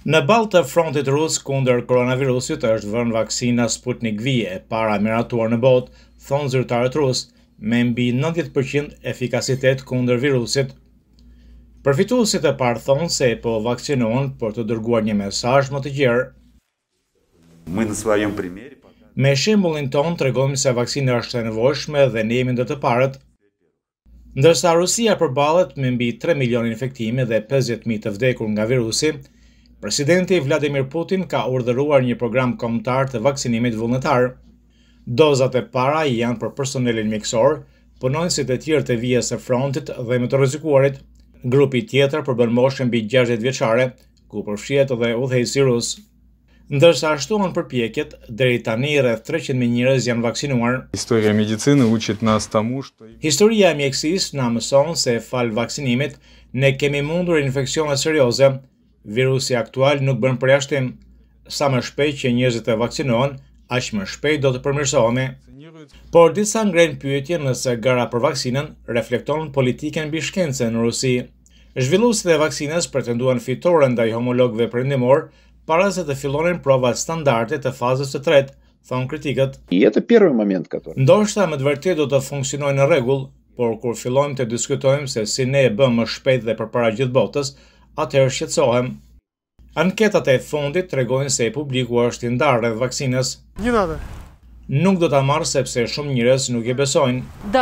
Në balë të frontit rus kundër koronavirusit është vënë vaksina Sputnik V e para miratuar në botë, thonë zyrtarët rus, me mbi 90% efikasitet kundër virusit. Përfituesit e parë thonë se po vaksinohen për të dërguar një mesazh më të gjerë. Me shembullin ton tregojmë se vaksina është e nevojshme dhe ne jemi ndër të parët. Ndërsa Rusia përballet me mbi 3 milion infektime dhe 50.000 të vdekur nga virusi, Presidenti Vladimir Putin ka urdhëruar një program kombëtar të vaksinimit vullnetar. Dozat e para janë për personelin mjekësor, punonjësit e tjerë të vijës së frontit dhe më të rrezikuarit. Grupi tjetër përbën moshën mbi 60 vjeçare, ku përfshihet edhe udhëheqësi rus. Ndërsa shtohen përpjekjet, deri tani rreth 300.000 njerëz janë vaksinuar. Historia e mjedicisë учит нас тому, что Historia e mjekësisë na mëson se fal vaksinimit ne kemi mundur infeksione serioze. Virusi aktual nuk bën përjashtim. Sa më shpejt që njerëzit të vaksinohen, aq më shpejt do të përmirësohemi. Por disa ngrenë pyetje nëse gara për vaksinën reflekton politikën mbi shkencën në Rusi. Zhvilluesit e vaksinës pretenduan fitore ndaj homologëve perëndimor para se të fillonin provat standarde të fazës së tretë, thonë kritikët. Ndoshta me të vërtetë do të funksionojë në rregull, por kur fillojmë të diskutojmë se si ne e bëm më shpejt dhe përpara gjithë botës, atëherë shqetësohem. Anketat e fundit tregojnë se publiku është i ndarë rreth vaksinës. Nuk do ta marr sepse shumë njerëz nuk e besojnë.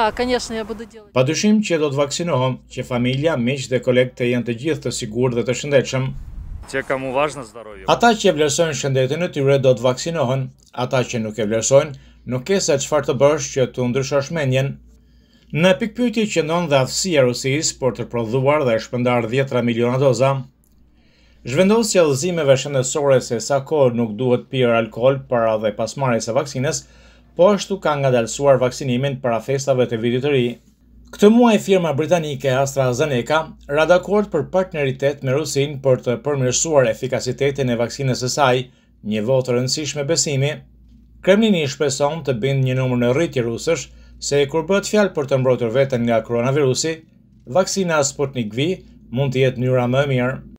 Padyshim që do të vaksinohem, që familja, miq dhe kolegët të jenë të gjithë të sigurt dhe të shëndetshëm. Ata që e vlerësojnë shëndetin e tyre do të vaksinohen, ata që nuk e vlerësojnë, nuk ke se çfarë të bësh që të ndryshosh mendjen. Në pikpyetje qëndron dhe aftësia e Rusisë për të prodhuar dhe shpërndar 10 miliona doza. Zhvendos qellëzimeve shëndetësore se sa kohë nuk duhet pirë alkool para dhe pas marrjes së vaksinës, po ashtu ka ngadalësuar vaksinimin para festave të vitit të ri. Këtë muaj firma britanike AstraZeneca ra dakord për partneritet me Rusinë për të përmirësuar efikasitetin e vaksinës së saj, një votë e rëndësishme besimi. Kremlini shpreson të bindë një numër në rritje rusësh se kur bëhet fjalë për të mbrojtur veten nga koronavirusi, vaksina Sputnik V mund të jetë mënyra më e mirë.